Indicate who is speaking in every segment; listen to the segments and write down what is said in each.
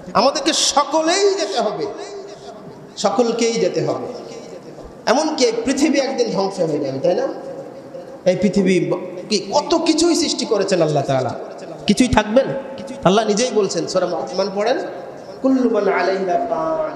Speaker 1: আমাদেরকে সকলেই যেতে হবে, সকলকেই যেতে হবে। এমনকি পৃথিবী একদিন ধ্বংস হয়ে যাবে, তাই না? এই পৃথিবী কত কিছুই সৃষ্টি করেছেন আল্লাহ তাআলা, কিছুই থাকবেন? আল্লাহ নিজেই বলছেন, সূরা মুহাম্মদ পড়েন, কুল্লু মান আলাইহা ফান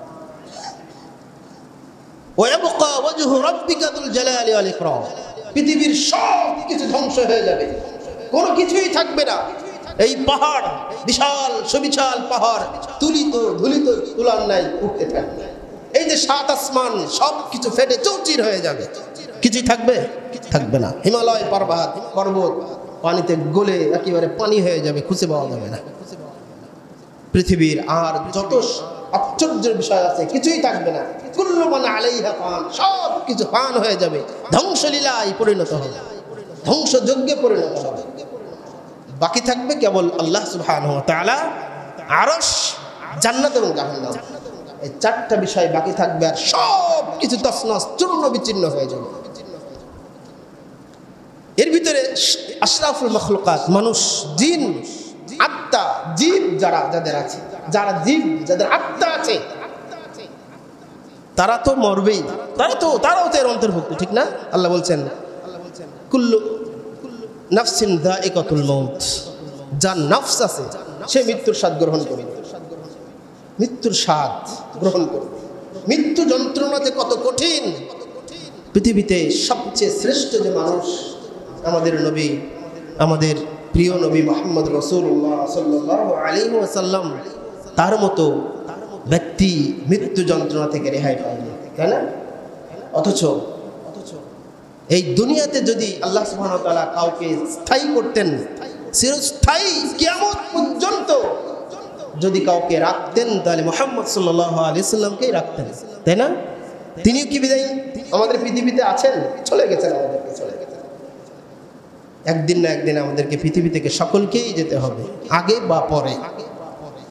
Speaker 1: ওয়া ইয়াবকা ওয়াজহু রাব্বিকা যুল জালালি ওয়াল ইকরাম। পৃথিবীর সব কিছু ধ্বংস হয়ে যাবে, কোনো কিছুই থাকবে না। এই পাহাড়, বিশাল সুবিশাল পাহাড় তুলিত ধুলিত তুলার নাই উঠতে থাকবে। এই যে সাত আসমান সব কিছু ফেটে চৌচির হয়ে যাবে, কিছুই থাকবে? থাকবে না। হিমালয় পর্বত পানিতে গলে একেবারে পানি হয়ে যাবে, খুঁজে পাওয়া যাবে না। পৃথিবীর আর যত আশ্চর্যের বিষয় আছে কিছুই থাকবে না। কুল্লু মান আলাইহা ফান, সব কিছু ফান হয়ে যাবে, ধ্বংসলীলায় পরিণত হবে, ধ্বংসযজ্ঞে পরিণত হবে। বাকি থাকবে কেবল আল্লাহ সুবহানাহু ওয়া তাআলা, আরশ, জান্নাত এবং জাহান্নাম। এই চারটা বিষয় বাকি থাকবে, আর সব কিছু তছনছ চূর্ণ বিচ্ছিন্ন হয়ে যাবে। এর ভিতরে আশরাফুল মাখলুকাত, মানুষ, জিন, আত্মা, জীব যাদের আছে, যাদের আত্মা আছে, তারা তো মরবেই, তারাও তো এর অন্তর্ভুক্ত, ঠিক না? আল্লাহ বলছেন, কুল্লু নাফসিন যায়িকাতুল মাউত, যার নফস আছে সে মৃত্যুর স্বাদ গ্রহণ করবে, মৃত্যুর স্বাদ গ্রহণ করবে। মৃত্যু যন্ত্রণা যে কত কঠিন! পৃথিবীতে সবচেয়ে শ্রেষ্ঠ যে মানুষ, আমাদের নবী, আমাদের প্রিয় নবী মুহাম্মদ রাসূলুল্লাহ সাল্লাল্লাহু আলাইহি ওয়াসাল্লাম, তার মতো ব্যক্তি মৃত্যু যন্ত্রণা থেকে রেহাই পায়নি, তাই না? অথচ এই দুনিয়াতে যদি আল্লাহ সুবহানাহু ওয়া তাআলা কাউকে স্থায়ী করতেন, চিরস্থায়ী কিয়ামত পর্যন্ত যদি কাউকে রাখতেন, তাহলে মুহাম্মদ সাল্লাল্লাহু আলাইহি সাল্লামকেই রাখতেন, তাই না? তিনিও কি বিদায় আমাদের পৃথিবীতে আছেন? চলে গেছেন, আমাদেরকে চলে গেছেন। একদিন না একদিন আমাদেরকে পৃথিবী থেকে সকলকেই যেতে হবে, আগে বা পরে।